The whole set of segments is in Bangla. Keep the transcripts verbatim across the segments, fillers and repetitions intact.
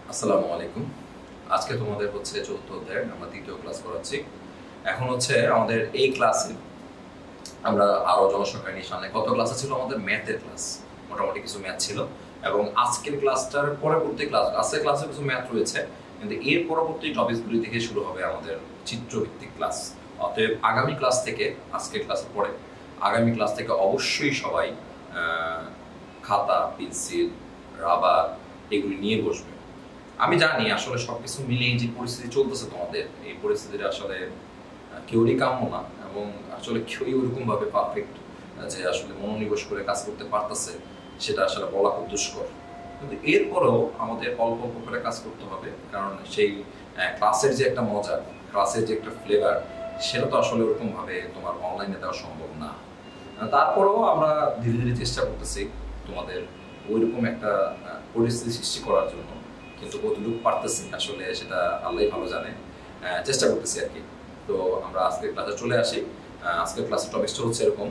আসসালামু আলাইকুম। আজকে তোমাদের হচ্ছে চতুর্থ অধ্যায়ের আমরা তৃতীয় ক্লাস করাচ্ছি। এখন হচ্ছে আমাদের এই ক্লাসে আমরা আরো জনসংখ্যা নিয়ে সামনে কত ক্লাস ছিল আমাদের ম্যাথের ক্লাস, মোটামুটি কিছু ম্যাথ ছিল এবং আজকের ক্লাসটার পরবর্তী ক্লাস আজকের ক্লাসে কিছু ম্যাথ রয়েছে, কিন্তু এর পরবর্তী টপিকসগুলি থেকে শুরু হবে আমাদের চিত্রভিত্তিক ক্লাস। অতএব আগামী ক্লাস থেকে আজকের ক্লাসের পরে আগামী ক্লাস থেকে অবশ্যই সবাই খাতা, পেন্সিল, রাবার এগুলি নিয়ে বসবে। আমি জানি আসলে সবকিছু মিলিয়ে যে পরিস্থিতি চলতেছে তোমাদের, এই পরিস্থিতিটা আসলে কেউরই কাম্য না এবং আসলে কেউই ওরকম ভাবে পারফেক্ট যে আসলে মনোনিবেশ করে কাজ করতে পারতেছে সেটা আসলে বলা খুব দুষ্কর। কিন্তু এরপরেও আমাদের অল্প অল্প করে কাজ করতে হবে, কারণ সেই ক্লাসের যে একটা মজা, ক্লাসের যে একটা ফ্লেভার, সেটা তো আসলে ওরকম ভাবে তোমার অনলাইনে দেওয়া সম্ভব না। তারপরেও আমরা ধীরে ধীরে চেষ্টা করতেছি তোমাদের ওইরকম একটা পরিস্থিতি সৃষ্টি করার জন্য, কিন্তু কতটুকু পারতেছি আসলে সেটা আল্লাহই ভালো জানে। চেষ্টা করতেছি আর কি। তো আমরা আজকের ক্লাসে চলে আসি। আজকের ক্লাসের টপিকটা হচ্ছে এরকম।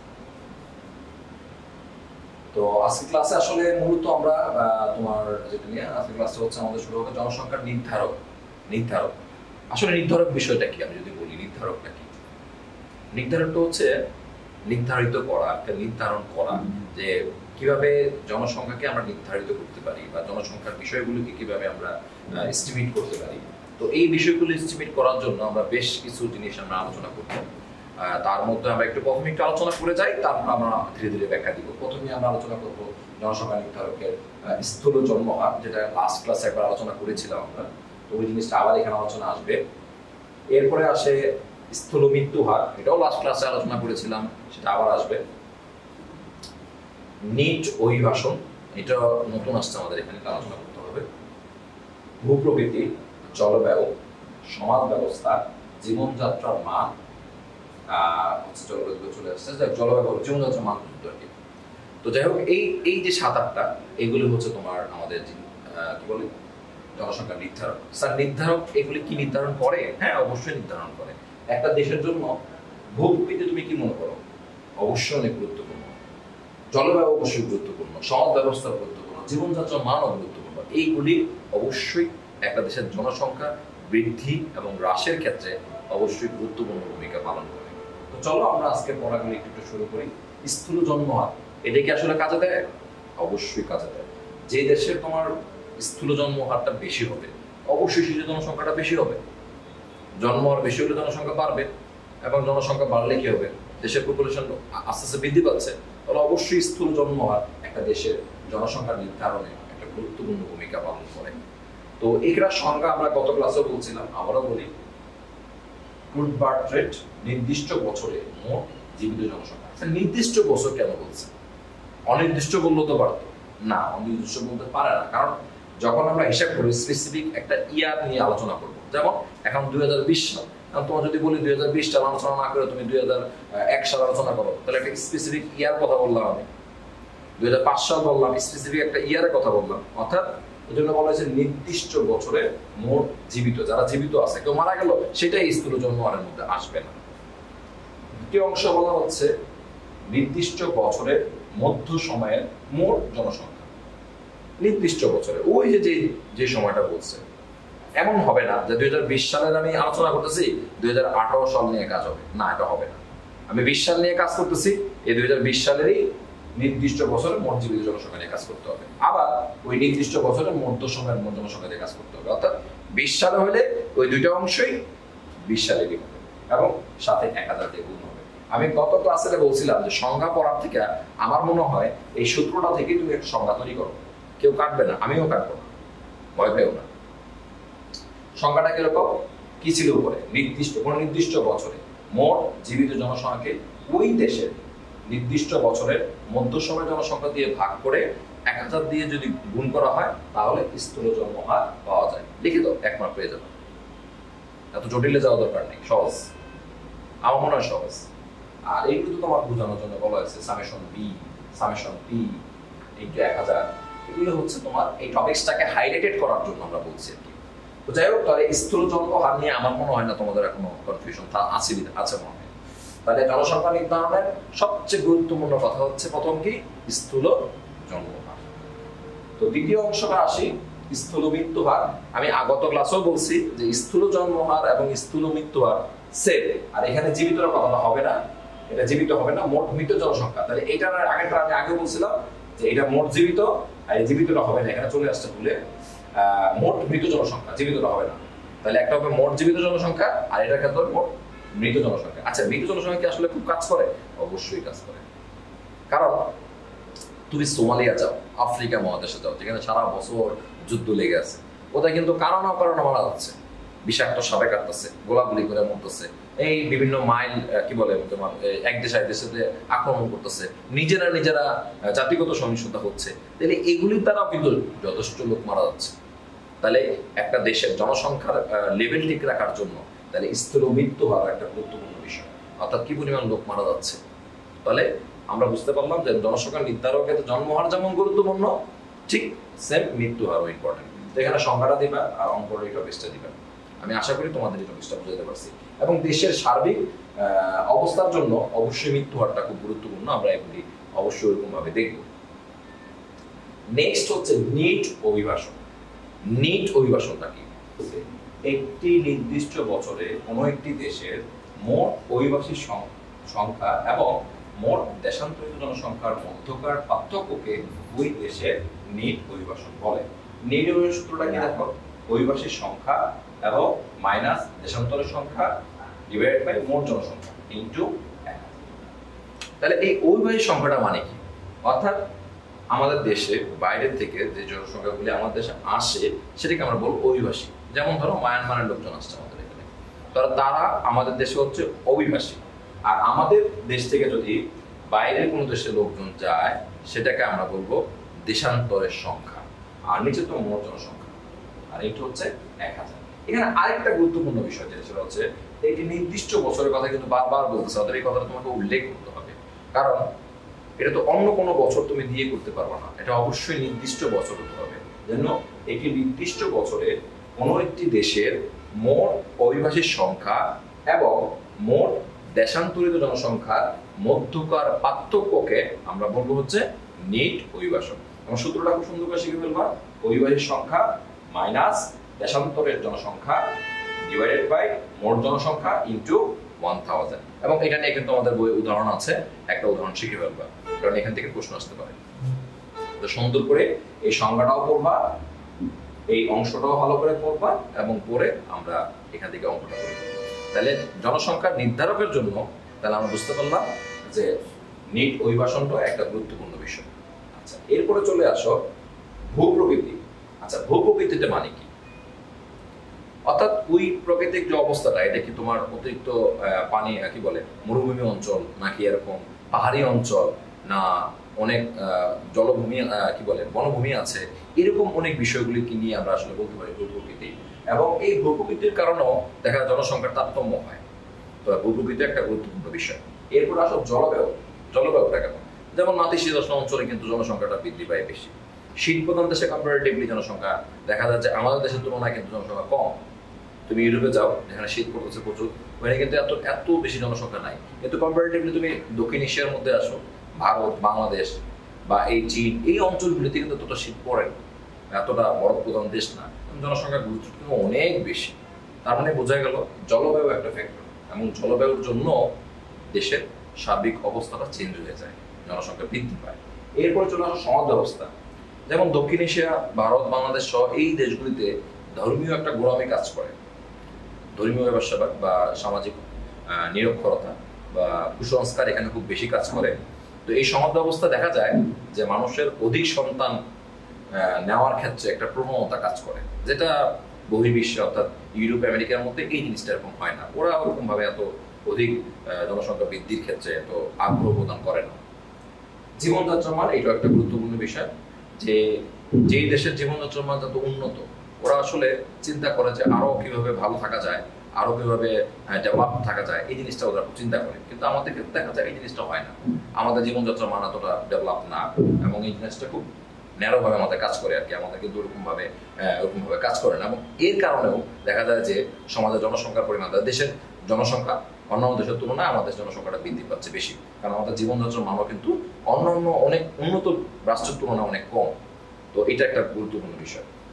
তো আজকের ক্লাসে আসলে মূলত আমরা তোমার যেটা নিয়ে আজকের ক্লাসটা হচ্ছে আমাদের শুরু হবে জনসংখ্যার নির্ধারক। নির্ধারক আসলে নির্ধারক বিষয়টা কি, আমি যদি বলি নির্ধারকটা কি, নির্ধারকটা হচ্ছে নির্ধারিত করা, একটা নির্ধারণ করা যে কিভাবে জনসংখ্যাকে আমরা নির্ধারিত করতে পারি বা জনসংখ্যার বিষয়গুলোকে কিভাবে আমরা এস্টিমেট করতে পারি। তো এই বিষয়গুলো এস্টিমেট করার জন্য আমরা বেশ কিছু জিনিস আমরা আলোচনা করব। তার মধ্যে আমরা একটু প্রথমে একটু আলোচনা করে যাই, তারপর আমরা ধীরে ধীরে ব্যাখ্যা দিব। প্রথমে আমরা আলোচনা করব জনসংখ্যা নির্ধারকের স্থূল জন্মহার, যেটা লাস্ট ক্লাসে একবার আলোচনা করেছিলাম আমরা। তো ওই জিনিসটা আবার এখানে আলোচনা আসবে। এরপরে আসে স্থূল মৃত্যু হার, এটাও লাস্ট ক্লাসে আলোচনা করেছিলাম, সেটা আবার আসবে। নিট অভিবাসন, এটা নতুন আসছে আমাদের এখানে, আলোচনা করতে হবে। ভূপ্রকৃতি, জলবায়ু, সমাজ ব্যবস্থা, জীবনযাত্রার মান, হচ্ছে জলবায়ু চলে আসছে, জলবায়ু জীবনযাত্রার মান আর কি। তো যাই হোক, এই এই যে সাত আটটা এগুলি হচ্ছে তোমার আমাদের কি বলে জনসংখ্যা নির্ধারক। স্যার নির্ধারক এগুলি কি নির্ধারণ করে? হ্যাঁ, অবশ্যই নির্ধারণ করে। একটা দেশের জন্য ভূপ্রকৃতি তুমি কি মনে করো? অবশ্যই অনেক গুরুত্বপূর্ণ। জলবায়ু অবশ্যই গুরুত্বপূর্ণ, সমাজ ব্যবস্থা গুরুত্বপূর্ণ, জীবনযাত্রার মানও গুরুত্বপূর্ণ। এইগুলি অবশ্যই একটা দেশের জনসংখ্যা বৃদ্ধি এবং হ্রাসের ক্ষেত্রে অবশ্যই গুরুত্বপূর্ণ ভূমিকা পালন করে। তো চলো আমরা আজকে পড়াগুলি একটু একটু শুরু করি। স্থূল জন্মহার, এটা কি আসলে কাজে দেয়? অবশ্যই কাজে দেয়। যে দেশের তোমার স্থূল জন্মহারটা বেশি হবে, অবশ্যই সেই জনসংখ্যাটা বেশি হবে। জন্মহার বেশি হলে জনসংখ্যা বাড়বে, এবং জনসংখ্যা বাড়লে কি হবে? দেশের পপুলেশন আস্তে আস্তে বৃদ্ধি পাচ্ছে, তাহলে অবশ্যই স্থূল জন্মহার একটা দেশের জনসংখ্যা নির্ধারণে একটা গুরুত্বপূর্ণ ভূমিকা পালন করে। তো এটার সংজ্ঞা আমরা গত ক্লাসে বলছিলাম, আবারও বলি। ক্রুড বার্থ রেট, নির্দিষ্ট বছরে মোট জীবিত জনসংখ্যা। নির্দিষ্ট বছর কেন বলছে? অনির্দিষ্ট বললেও তো পারতো না, অনির্দিষ্ট বলতে পারে না, কারণ যখন আমরা হিসাব করি স্পেসিফিক একটা ইয়ার নিয়ে আলোচনা করবো, যেমন এখন দুই হাজার বিশ সাল, তোমার যদি বলি দুই হাজার বিশ সাল আলোচনা না করে তুমি দুই হাজার এক সাল আলোচনা করো, তাহলে একটা স্পেসিফিক ইয়ার কথা বললাম। আমি দুই হাজার পাঁচ সাল বললাম, স্পেসিফিক একটা ইয়ারের কথা বললাম। অর্থাৎ এই জন্য বলা হয়েছে নির্দিষ্ট বছরে মোট জীবিত, যারা জীবিত আছে, কেউ মারা গেল, সেটাই স্থূল জন্মহারের মধ্যে আসবে না। দ্বিতীয় অংশ বলা হচ্ছে নির্দিষ্ট বছরের মধ্য সময়ের মোট জনসংখ্যা। নির্দিষ্ট বছরে ওই যে যে সময়টা বলছে, এমন হবে না যে দুই হাজার বিশ সালের আমি আলোচনা করতেছি দুই হাজার আঠারো সাল নিয়ে কাজ হবে, না, এটা হবে না। আমি বিশ সাল নিয়ে কাজ করতেছি, এই দুই হাজার বিশ সালেরই নির্দিষ্ট বছরের মোট জীবিত জনসংখ্যা নিয়ে কাজ করতে হবে। আবার ওই নির্দিষ্ট বছরের মধ্য সময়ের মোট জনসংখ্যা নিয়ে কাজ করতে হবে। অর্থাৎ বিশ সালে হলে ওই দুইটা অংশই বিশ সালেরই হবে এবং সাথে এক হাজার দিয়ে গুণ হবে। আমি গত ক্লাসে বলছিলাম যে সংজ্ঞা পড়ার থেকে আমার মনে হয় এই সূত্রটা থেকে তুমি একটা সংজ্ঞা তৈরি করো, কেউ কাটবে না, আমিও কাটবো না, ভয় পেও না। সংখ্যাটা কিরকম? কি ছিল উপরে? নির্দিষ্ট কোন নির্দিষ্ট বছরে মোট জীবিত জনসংখ্যাকে ওই দেশের নির্দিষ্ট বছরের মধ্য সময় জনসংখ্যা দিয়ে ভাগ করে এক হাজার দিয়ে যদি গুণ করা হয়, তাহলে স্থূল জন্মহার পাওয়া যায়। লিখে দাও, এক মার্ক পেয়ে যাবে। এত জটিলে যাওয়া দরকার নেই, সহজ, আমার মনে হয় সহজ। আর এইগুলো তো তোমার বোঝানোর জন্য বলা হয়েছে summation B, summation P into এক হাজার। এগুলো হচ্ছে তোমার এই টপিকসটাকে হাইলাইটেড করার জন্য আমরা বলছি আর কি। তো যাই হোক, তাহলে স্থূল জন্মহার নিয়ে আমার মনে হয় না তোমাদের এখনো কনফিউশন আছে আছে মনে হয়। তাহলে জনসংখ্যা নির্ধারণের সবচেয়ে গুরুত্বপূর্ণ কথা হচ্ছে প্রথম কি? স্থূল জন্মহার। তো দ্বিতীয় অংশটা আসি স্থূল মৃত্যু হার, আমি আগত ক্লাসেও বলছি যে স্থূল জন্ম হার এবং স্থূল মৃত্যু হার সেম, আর এখানে জীবিতরা কথাটা হবে না, এটা জীবিত হবে না, মোট মৃত জনসংখ্যা। তাহলে এটার আগেটা আমি আগে বলছিলাম যে এটা মোট জীবিত, আর জীবিতটা হবে না, এখানে চলে আসছে ভুলে মোট মৃত জনসংখ্যা, জীবিতটা হবে না। তাহলে একটা হবে মোট জীবিত জনসংখ্যা, আর এটার ক্ষেত্রে মোট মৃত জনসংখ্যা। আচ্ছা, মৃত জনসংখ্যা কি আসলে খুব কাজ করে? অবশ্যই কাজ করে। কারণ তুমি সোমালিয়া যাও, আফ্রিকা মহাদেশে যাও, যেখানে সারা বছর যুদ্ধ লেগে আছে, ওটা কিন্তু কারণ অকারণে মারা যাচ্ছে, বিষাক্ত সাপে কাটতেছে, গোলাগুলি করে মরতেছে, এই বিভিন্ন মাইল কি বলে তোমার এক দেশ এক দেশে আক্রমণ করতেছে, নিজেরা নিজেরা জাতিগত সহিংসতা হচ্ছে। তাহলে এগুলির দ্বারা কিন্তু যথেষ্ট লোক মারা যাচ্ছে। তাহলে একটা দেশের জনসংখ্যার লেভেল ঠিক রাখার জন্য তাহলে স্থূল মৃত্যু হওয়ার একটা গুরুত্বপূর্ণ বিষয়, অর্থাৎ কি পরিমাণ লোক মারা যাচ্ছে। তাহলে আমরা বুঝতে পারলাম যে জনসংখ্যা নির্ধারকের জন্মহার যেমন গুরুত্বপূর্ণ, ঠিক সেম মৃত্যু হারও ইম্পর্টেন্ট। তো এখানে সংখ্যাটা দিবা আর অঙ্কটা এই টপিকসটা দিবা। আমি আশা করি তোমাদের এই টপিকসটা বুঝাতে পারছি। এবং দেশের সার্বিক অবস্থার জন্য অবশ্যই মৃত্যু হারটা খুব গুরুত্বপূর্ণ, আমরা এগুলি অবশ্যই এরকম ভাবে দেখব। নেক্সট হচ্ছে নিট অভিবাসন। নিট অভিবাসনটা কি? একটি নির্দিষ্ট বছরে কোনো একটি দেশের মোট অভিবাসীর সংখ্যা এবং মোট দেশান্তরিত জনসংখ্যার মধ্যকার পার্থক্যকে ওই দেশের নিট অভিবাসন বলে। নিট অভিবাসন সূত্রটা কি দেখো, অভিবাসীর সংখ্যা এবং মাইনাস দেশান্তরের সংখ্যা ডিভাইডেড বাই মোট জনসংখ্যা ইনটু এক। তাহলে এই অভিবাসী সংখ্যাটা মানে কি? অর্থাৎ আমাদের দেশে বাইরের থেকে যে জনসংখ্যাগুলি আমাদের দেশে আসে সেটাকে আমরা বলবো অভিবাসী। যেমন ধরো মায়ানমারের লোকজন আসছে আমাদের এখানে, তারা তারা আমাদের দেশে হচ্ছে অভিবাসী। আর আমাদের দেশ থেকে যদি বাইরের কোনো দেশের লোকজন যায় সেটাকে আমরা বলবো দেশান্তরের সংখ্যা, আর নিচে তো মোট জনসংখ্যা, আর এটা হচ্ছে এক হাজার। এখানে আরেকটা গুরুত্বপূর্ণ বিষয় যেটা সেটা হচ্ছে একটি নির্দিষ্ট বছরের কথা কিন্তু বারবার বলতেছে, ওদের এই কথাটা তোমাকে উল্লেখ করতে হবে, কারণ এটা তো অন্য কোনো বছর তুমি দিয়ে করতে পারবে না, এটা অবশ্যই নির্দিষ্ট বছর হতে হবে। যেন একটি নির্দিষ্ট বছরে কোনো একটি দেশের মোট অভিবাসীর সংখ্যা এবং মোট দেশান্তরিত জনসংখ্যার মধ্যকার পার্থক্যকে আমরা বলবো হচ্ছে নিট অভিবাসন। এবং সূত্রটা খুব সুন্দর করে শিখে ফেলবা, অভিবাসীর সংখ্যা মাইনাস দেশান্তরের জনসংখ্যা ডিভাইডেড বাই মোট জনসংখ্যা ইনটু ওয়ান থাউজেন্ড। এবং এটা নিয়ে কিন্তু আমাদের বইয়ে উদাহরণ আছে, একটা উদাহরণ শিখে ফেলবা, কারণ এখান থেকে প্রশ্ন আসতে পারে। তো সুন্দর করে এই সংখ্যাটাও পড়বা, এই অংশটাও ভালো করে পড়বা, এবং পরে আমরা এখান থেকে অঙ্কটা করি। তাহলে জনসংখ্যা নির্ধারকের জন্য তাহলে আমরা বুঝতে পারলাম যে নিট অভিবাসনটা একটা গুরুত্বপূর্ণ বিষয়। আচ্ছা, এরপরে চলে আসো ভূপ্রকৃতি। আচ্ছা, ভূপ্রকৃতিটা মানে কি? অর্থাৎ ওই প্রাকৃতিক যে অবস্থাটা, এটা কি তোমার অতিরিক্ত পানি কি বলে মরুভূমি অঞ্চল, নাকি এরকম পাহাড়ি অঞ্চল, না অনেক জলভূমি কি বলে বনভূমি আছে, এরকম অনেক বিষয়গুলি কি নিয়ে আমরা আসলে বলতে পারি ভূপ্রকৃতি। এবং এই ভূপ্রকৃতির কারণেও দেখা যায় জনসংখ্যার তারতম্য হয়। তো ভূপ্রকৃতি একটা গুরুত্বপূর্ণ বিষয়। এরপর আসো জলবায়ু। জলবায়ুটা কেমন? যেমন নাতিশীতোষ্ণ অঞ্চলে কিন্তু জনসংখ্যাটা বৃদ্ধি পায় বেশি। শীত প্রধান দেশে কম্পারেটিভলি জনসংখ্যা দেখা যাচ্ছে আমাদের দেশের তুলনায় কিন্তু জনসংখ্যা কম। তুমি ইউরোপে যাও, যেখানে শীত পড়তেছে প্রচুর, ওখানে কিন্তু এত এত বেশি জনসংখ্যা নাই। কিন্তু কম্পারেটিভলি তুমি দক্ষিণ এশিয়ার মধ্যে আসো, ভারত, বাংলাদেশ বা এই চীন, এই অঞ্চলগুলিতে কিন্তু এতটা শীত পড়ে না, এতটা বরফ প্রধান দেশ না, জনসংখ্যার গুরুত্ব কিন্তু অনেক বেশি। তার মানে বোঝা গেল জলবায়ু একটা ফ্যাক্টর, এবং জলবায়ুর জন্য দেশের সার্বিক অবস্থাটা চেঞ্জ হয়ে যায়, জনসংখ্যা বৃদ্ধি পায়। এরপরে চলে আসে সমাজ ব্যবস্থা। যেমন দক্ষিণ এশিয়া, ভারত, বাংলাদেশ সহ এই দেশগুলিতে ধর্মীয় একটা গোড়ামি কাজ করে। ধর্মীয় ব্যবসা বা সামাজিক নিরক্ষরতা বা কুসংস্কার এখানে খুব বেশি কাজ করে। তো এই সমাজ ব্যবস্থা দেখা যায় যে মানুষের অধিক সন্তান নেওয়ার ক্ষেত্রে একটা প্রবণতা কাজ করে, যেটা বহির্বিশ্বে অর্থাৎ ইউরোপ আমেরিকার মধ্যে এই জিনিসটা এরকম হয় না। ওরা ওরকম ভাবে এত অধিক জনসংখ্যা বৃদ্ধির ক্ষেত্রে এত আগ্রহ প্রদান করে না। জীবনযাত্রার মান এটাও একটা গুরুত্বপূর্ণ বিষয়, যে যে দেশের জীবনযাত্রার মান যত উন্নত, ওরা আসলে চিন্তা করে যে আরো কিভাবে ভালো থাকা যায়, আরো কিভাবে ডেভেলপ থাকা যায়, এই জিনিসটা ওরা চিন্তা করে। কিন্তু আমাদের ক্ষেত্রে দেখা যায় এই জিনিসটা হয় না, আমাদের জীবনযাত্রার মান এতটা ডেভেলপ না, এবং এই জিনিসটা খুব ন্যারো ভাবে আমাদের কাজ করে আর কি, আমাদের কিন্তু ওরকম ভাবে ওরকম ভাবে কাজ করে না। এবং এর কারণেও দেখা যায় যে সমাজের জনসংখ্যার পরিমাণ, দেশের জনসংখ্যা অন্যান্য দেশের তুলনায় আমাদের জনসংখ্যাটা বৃদ্ধি পাচ্ছে বেশি, কারণ আমাদের জীবনযাত্রার মানও কিন্তু অন্যান্য অনেক উন্নত রাষ্ট্রের তুলনায় অনেক কম। তো এটা একটা গুরুত্বপূর্ণ বিষয়।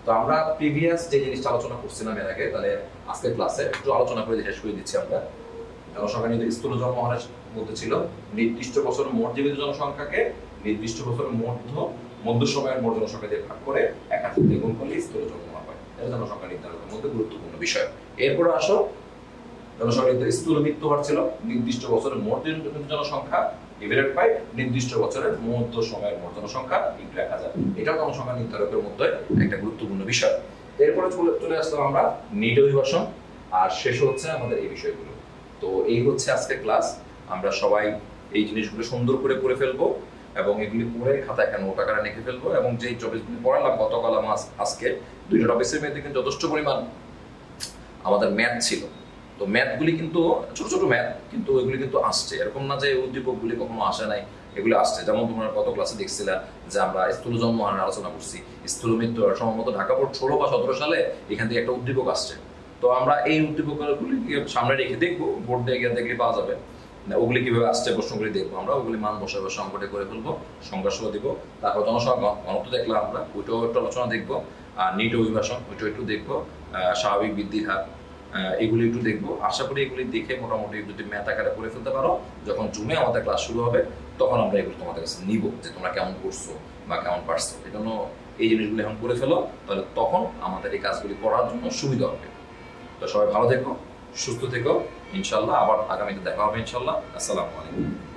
তো আমরা প্রিভিয়াস যে জিনিসটা আলোচনা করছিলাম এর আগে, তাহলে আজকের ক্লাসে একটু আলোচনা করে শেষ করে দিচ্ছি আমরা। জনসংখ্যা নির্ধারিত স্থূল জন্মহারের মধ্যে ছিল নির্দিষ্ট বছরের মোট জীবিত জনসংখ্যাকে নির্দিষ্ট বছরের মধ্য মধ্য সময়ের মোট জনসংখ্যা দিয়ে ভাগ করে এক হাজার দিয়ে গুণ করলে স্থূল জন্মহার হয়। এটা জনসংখ্যা নির্ধারণের মধ্যে গুরুত্বপূর্ণ বিষয়। এরপরে আসো, জনসংখ্যা নির্ধারিত স্থূল মৃত্যু হার ছিল নির্দিষ্ট বছরের মোট জনসংখ্যা ডিভাইডেড বাই নির্দিষ্ট বছরের মধ্য সময়ের মোট জনসংখ্যা ইনটু এক হাজার। এটাও জনসংখ্যা নির্ধারকের মধ্যে একটা গুরুত্বপূর্ণ বিষয়। এরপরে চলে চলে আসলাম আমরা নিট অভিবাসন, আর শেষ হচ্ছে আমাদের এই বিষয়গুলো। তো এই হচ্ছে আজকে ক্লাস। আমরা সবাই এই জিনিসগুলো সুন্দর করে করে ফেলবো এবং এগুলি পড়ে খাতায় একটা নোট আকারে লিখে ফেলবো, এবং যেই টপিকগুলি পড়ালাম গতকাল আজকে দুইটা টপিকের মধ্যে কিন্তু যথেষ্ট পরিমাণ আমাদের ম্যাথ ছিল। তো ম্যাথগুলি কিন্তু ছোট ছোট ম্যাথ, কিন্তু এগুলি কিন্তু আসছে, এরকম না যে উদ্দীপকগুলি কখনো আসে নাই, এগুলো আসছে। যেমন তোমরা গত ক্লাসে দেখছিলা যে আমরা স্থূল জন্মহার আলোচনা করছি, স্থূল মৃত্যু সম্ভবত ঢাকা বোর্ড ষোলো বা সতেরো সালে এখান থেকে একটা উদ্দীপক আসছে। তো আমরা এই উদ্দীপকগুলি সামনে রেখে দেখবো, বোর্ড দিয়ে গিয়ে দেখলে পাওয়া যাবে ওগুলি কিভাবে আসছে, প্রশ্নগুলি দেখবো আমরা, ওগুলি মান বসাবো, সংকটে করে ফেলবো, সংখ্যা সহ দিব। তারপর জনসংখ্যা ঘনত্ব দেখলাম আমরা, ওইটাও একটু আলোচনা দেখবো। আর নিট অভিবাসন ওইটাও একটু দেখবো, স্বাভাবিক বৃদ্ধির হার এগুলি একটু দেখবো। আশা করি এগুলি দেখে মোটামুটি যদি ম্যাথ আকারে করে ফেলতে পারো, যখন জুনে আমাদের ক্লাস শুরু হবে তখন আমরা এগুলো তোমাদের কাছে নিব যে তোমরা কেমন করছো বা কেমন পারছো। এই জন্য এই জিনিসগুলো এখন করে ফেলো, তাহলে তখন আমাদের এই কাজগুলি করার জন্য সুবিধা হবে। তো সবাই ভালো থেকো, সুস্থ থেকো, ইনশাল্লাহ আবার আগামীতে দেখা হবে ইনশাল্লাহ। আসসালামু আলাইকুম।